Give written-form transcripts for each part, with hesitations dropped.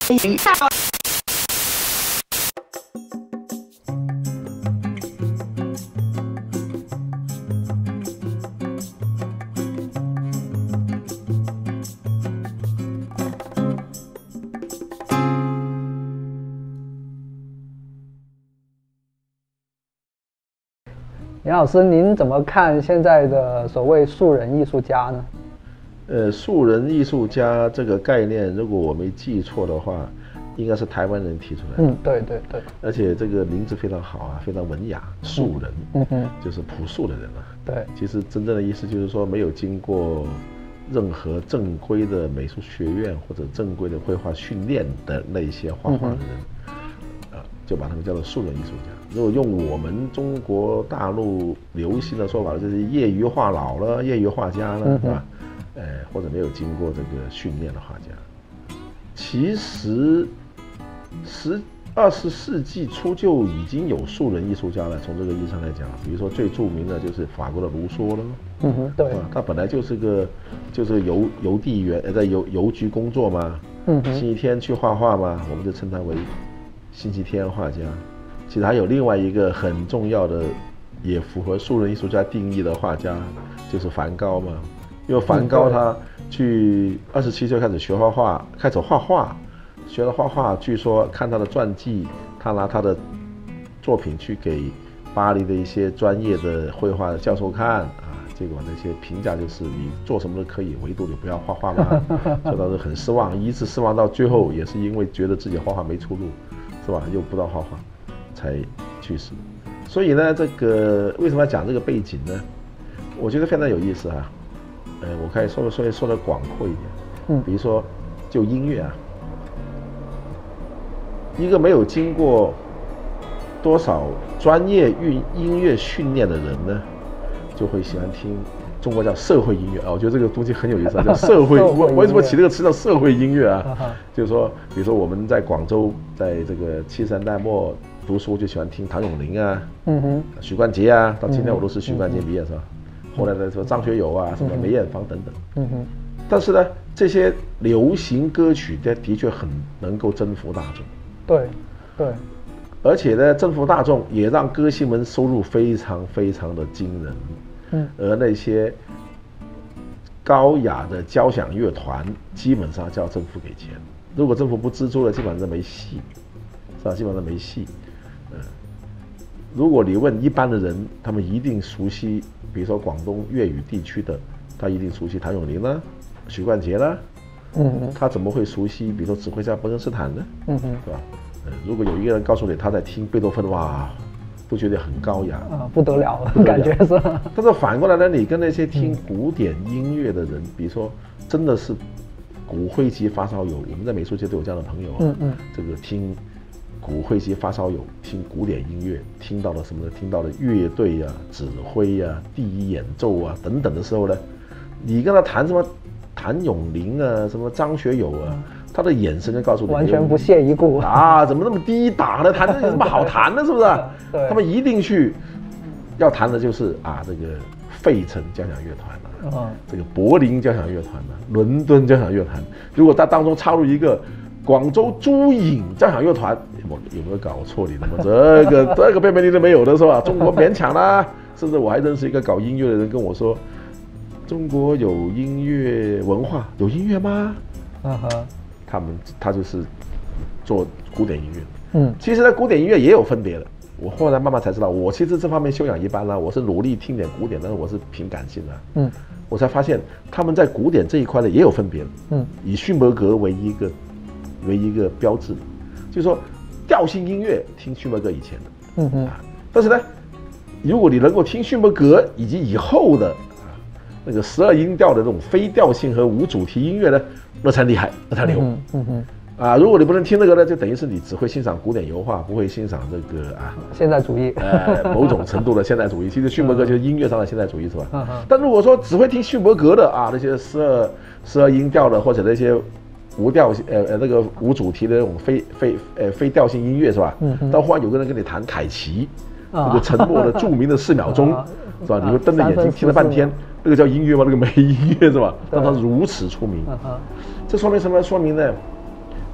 林老师，您怎么看现在的所谓素人艺术家呢？ 素人艺术家这个概念，如果我没记错的话，应该是台湾人提出来的。 对。 而且这个名字非常好啊，非常文雅，素人，就是朴素的人啊。 对， 其实真正的意思就是说，没有经过任何正规的美术学院或者正规的绘画训练的那些画画的人，就把他们叫做素人艺术家。如果用我们中国大陆流行的说法，就是业余画佬了，业余画家了，是吧？或者没有经过这个训练的画家。其实20世纪初就已经有素人艺术家了。从这个意义上来讲，比如说最著名的就是法国的卢梭了。 对。 他本来就是邮递员，在邮局工作嘛。星期天去画画嘛，我们就称他为星期天画家。其实还有另外一个很重要的，也符合素人艺术家定义的画家，就是梵高嘛。因为梵高他去27岁开始学画画，学了画画。据说看他的传记，他拿他的作品去给巴黎的一些专业的绘画的教授看啊，结果那些评价就是你做什么都可以，唯独你不要画画嘛。所以当时很失望，一直失望到最后，也是因为觉得自己画画没出路，是吧？又不知道画画，才去世。所以呢，这个为什么要讲这个背景呢？我觉得非常有意思啊。我可以说的广阔一点。比如说就音乐啊，一个没有经过多少专业音乐训练的人呢，就会喜欢听中国叫社会音乐啊。我觉得这个东西很有意思啊，叫社会。为什么起这个词叫社会音乐啊？就是说，比如说我们在广州，在这个70年代末读书，就喜欢听唐咏麟啊，许冠杰啊，到今天我都是许冠杰毕业是吧？后来的说张学友啊，什么梅艳芳等等。但是呢，这些流行歌曲的确很能够征服大众。 对。 而且呢，征服大众也让歌星们收入非常非常的惊人。而那些高雅的交响乐团基本上就要政府给钱，如果政府不资助了，基本上没戏，是吧？基本上没戏。如果你问一般的人，他们一定熟悉，比如说广东粤语地区的，他一定熟悉唐咏麟啦、许冠杰啦。他怎么会熟悉，比如说指挥家伯恩斯坦呢？是吧？如果有一个人告诉你他在听贝多芬，哇，都觉得很高雅啊， 不得了，感觉是。 但是反过来呢，你跟那些听古典音乐的人，比如说真的是骨灰级发烧友，我们在美术界都有这样的朋友啊。这个听骨灰级发烧友，听古典音乐，听到了什么呢？听到了乐队啊、指挥啊、第一演奏啊等等的时候呢，你跟他谈什么谭咏麟啊、什么张学友啊，他的眼神就告诉你， 完全不屑一顾啊！怎么那么低打呢？谈的有什么好谈的？是不是？他们一定要谈的就是这个费城交响乐团啊，这个柏林交响乐团啊，伦敦交响乐团。如果他当中插入一个广州珠影交响乐团，有没有搞错？你他妈这个边你都没有的是吧？中国勉强啦，甚至我还认识一个搞音乐的人跟我说，中国有音乐文化，有音乐吗？他就是做古典音乐。其实呢，古典音乐也有分别的。我后来慢慢才知道，我其实这方面修养一般啦，我是努力听点古典，但是我是凭感性的。我才发现他们在古典这一块呢也有分别的。以勋伯格为一个标志，就是说调性音乐听勋伯格以前的。但是呢，如果你能够听勋伯格以及以后的那个12音调的这种非调性和无主题音乐呢，那才厉害，那才牛。如果你不能听这个呢，就等于是你只会欣赏古典油画，不会欣赏这个现代主义， 某种程度的现代主义。其实勋伯格就是音乐上的现代主义，是吧？但如果说只会听勋伯格的那些12音调的，或者那些无调那个无主题的那种非调性音乐，是吧？但忽然有个人跟你弹凯奇，那个沉默的著名的4秒钟，是吧？你会瞪着眼睛听了半天，那个叫音乐吗？那个没音乐是吧？但他如此出名，这说明什么？说明呢，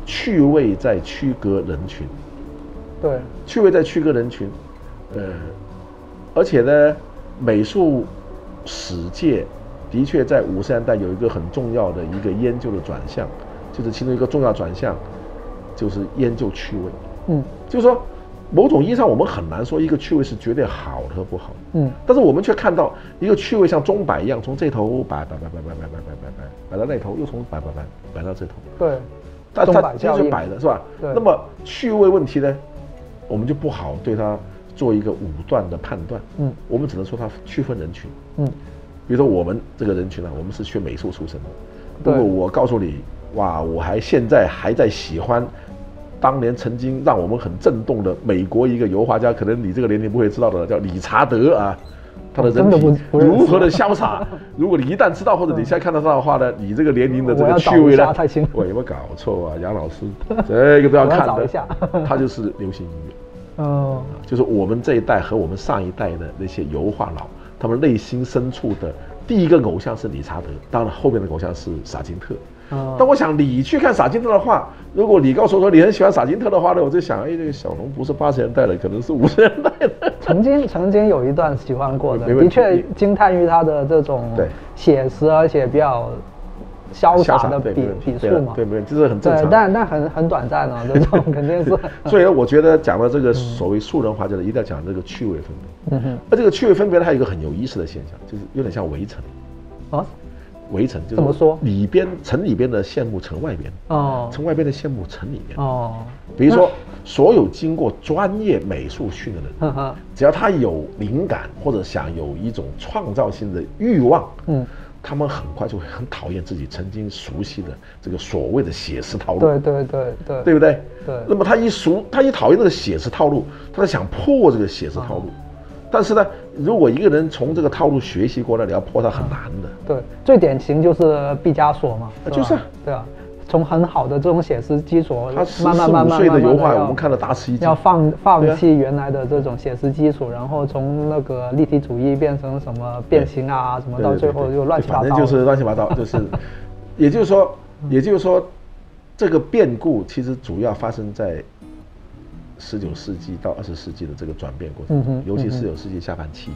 趣味在区隔人群。 对， 趣味在区隔人群，而且呢，美术史界的确在50年代有一个很重要的一个研究的转向，就是其中一个重要转向，就是研究趣味。就是说，某种意义上我们很难说一个趣味是绝对好的和不好。但是我们却看到一个趣味像钟摆一样，从这头摆到那头，又从摆到这头。 对， 它就是摆的是吧？那么趣味问题呢？我们就不好对它做一个武断的判断，我们只能说它区分人群，比如说我们这个人群呢，我们是学美术出身的，如果我告诉你，哇，我现在还在喜欢当年曾经让我们很震动的美国一个油画家，可能你这个年龄不会知道的，叫理查德啊，他的人体如何的潇洒，如果你一旦知道或者你现在看到他的话呢，你这个年龄的这个趣味呢，我有没有搞错啊？杨老师，这个都要看的，他就是流行音乐。就是我们这一代和我们上一代的那些油画佬，他们内心深处的第一个偶像是理查德，当然后面的偶像是萨金特。但我想你去看萨金特的画，如果你告诉我说你很喜欢萨金特的话呢，我就想，这个小龙不是80年代的，可能是50年代的。曾经有一段喜欢过的，的确惊叹于他的这种写实，而且比较潇洒的笔触嘛， 对，这是很正常。 但很短暂啊，这种肯定是。 所以我觉得讲到这个所谓素人画家的，一定要讲这个趣味分别。而这个趣味分别呢，还有一个很有意思的现象，就是有点像围城。围城就是怎么说？城里边的羡慕城外边，城外边的羡慕城里面。比如说，所有经过专业美术训的人，只要他有灵感或者想有一种创造性的欲望，他们很快就会很讨厌自己曾经熟悉的这个所谓的写实套路。对不对？对。那么他一讨厌这个写实套路，他想破这个写实套路。但是呢，如果一个人从这个套路学习过来，你要破它很难的。对， 最典型就是毕加索嘛。 就是对啊，从很好的这种写实基础， 他15岁的油画，我们看了大吃一惊。 要放弃原来的这种写实基础，然后从那个立体主义变成什么变形啊，什么到最后又乱七八糟。 反正就是乱七八糟，就是，也就是说，这个变故其实主要发生在19世纪到20世纪的这个转变过程中，尤其19世纪下半期。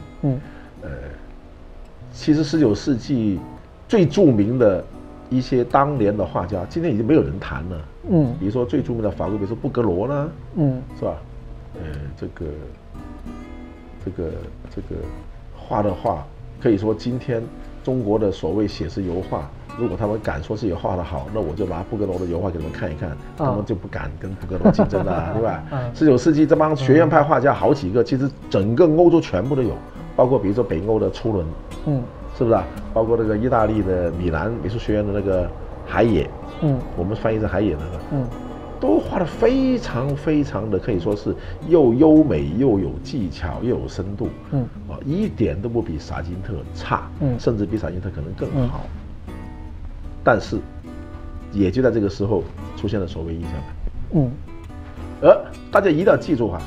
其实19世纪最著名的一些当年的画家，今天已经没有人谈了。比如说最著名的法国，比如说布格罗啦，是吧？这个画的画，可以说今天中国的所谓写实油画，如果他们敢说自己画得好，那我就拿布格罗的油画给他们看一看，他们就不敢跟布格罗竞争了，对吧？19世纪这帮学院派画家好几个，其实整个欧洲全部都有，包括比如说北欧的初伦，是不是啊？包括那个意大利的米兰美术学院的那个海野，我们翻译成海野那个，都画得非常非常的，可以说是又优美又有技巧又有深度，一点都不比萨金特差，甚至比萨金特可能更好。但是，也就在这个时候出现了所谓印象派。而大家一定要记住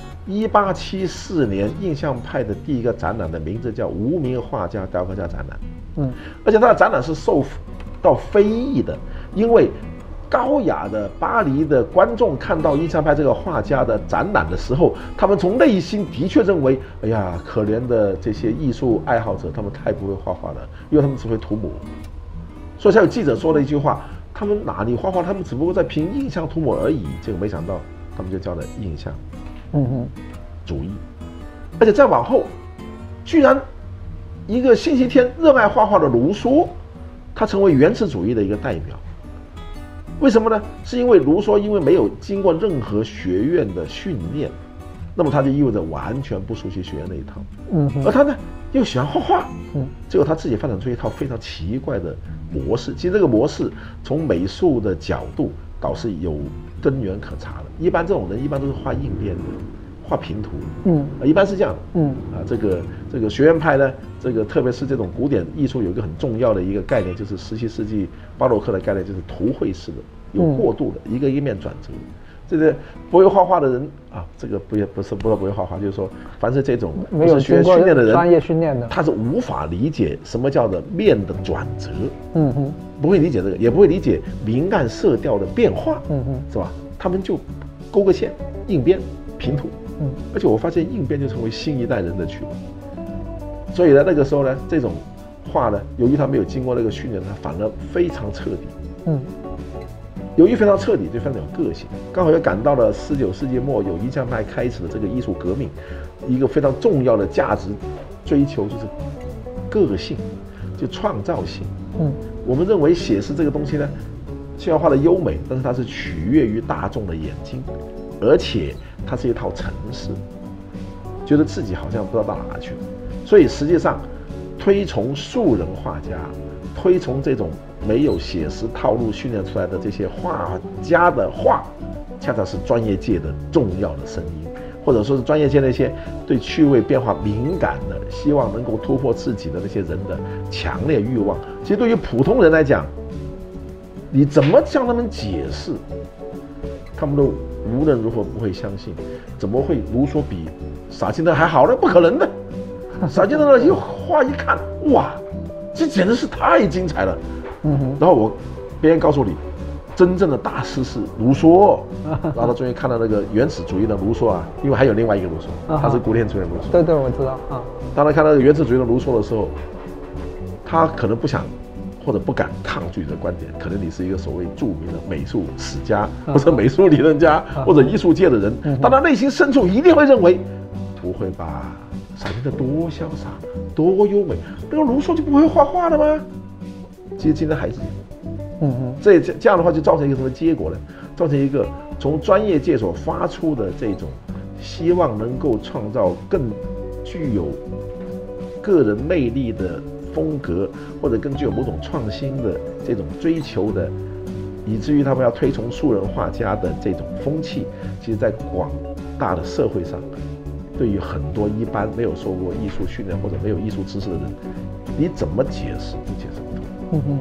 1874年印象派的第一个展览的名字叫无名画家雕刻家展览。而且它的展览是受到非议的，因为高雅的巴黎的观众看到印象派这个画家的展览的时候，他们从内心的确认为，哎呀，可怜的这些艺术爱好者，他们太不会画画了，因为他们只会涂抹。所以才有记者说了一句话，他们哪里画画，他们只不过在凭印象涂抹而已。结果没想到他们就叫了印象主义。而且再往后，居然一个星期天热爱画画的卢梭，他成为原始主义的一个代表。为什么呢？是因为卢梭因为没有经过任何学院的训练，那么他就意味着完全不熟悉学院那一套。而他呢又喜欢画画，结果他自己发展出一套非常奇怪的模式。其实这个模式从美术的角度倒是有根源可查的。一般这种人一般都是画硬边的，画平涂，一般是这样，这个学院派呢，这个特别是这种古典艺术有一个很重要的一个概念，就是17世纪巴洛克的概念，就是图绘式的，有过渡的，一个一面转折。这个不会画画的人啊，这个不是不会画画，就是说，凡是这种没有学训练的人，专业训练的， 他是无法理解什么叫做面的转折。 不会理解这个，也不会理解明暗色调的变化，是吧？他们就勾个线，硬边平涂，而且我发现硬边就成为新一代人的趣味。所以呢，那个时候呢，这种画呢，由于他没有经过那个训练，他反而非常彻底。由于非常彻底，就非常有个性。刚好又赶到了19世纪末友谊酱派开始的这个艺术革命，一个非常重要的价值追求就是个性，就创造性。我们认为写实这个东西呢，虽然画的优美，但是它是取悦于大众的眼睛，而且它是一套程式，觉得自己好像不知道到哪去。所以实际上，推崇素人画家，推崇这种没有写实套路训练出来的这些画家的画，恰恰是专业界的重要的声音，或者说是专业界那些对趣味变化敏感的，希望能够突破自己的那些人的强烈欲望。其实对于普通人来讲，你怎么向他们解释，他们都无论如何不会相信。怎么会卢梭比萨金特还好呢？不可能的。萨金特一画一看，哇，这简直是太精彩了。然后别人告诉你，真正的大师是卢梭。然后他终于看到那个原始主义的卢梭啊，因为还有另外一个卢梭，他是古典主义的卢梭。 对，我知道啊。 当他看到原始主义的卢梭的时候，他可能不想或者不敢抗拒你的观点，可能你是一个所谓著名的美术史家，或者美术理论家，或者艺术界的人，但他内心深处一定会认为，不会吧，萨金特多潇洒，多优美，那个卢梭就不会画画的吗？其实今天还是这样的话，就造成一个什么结果呢？造成一个从专业界所发出的这种希望能够创造更具有个人魅力的风格，或者更具有某种创新的这种追求的，以至于他们要推崇素人画家的这种风气，其实在广大的社会上，对于很多一般没有受过艺术训练或者没有艺术知识的人，你怎么解释都解释不通。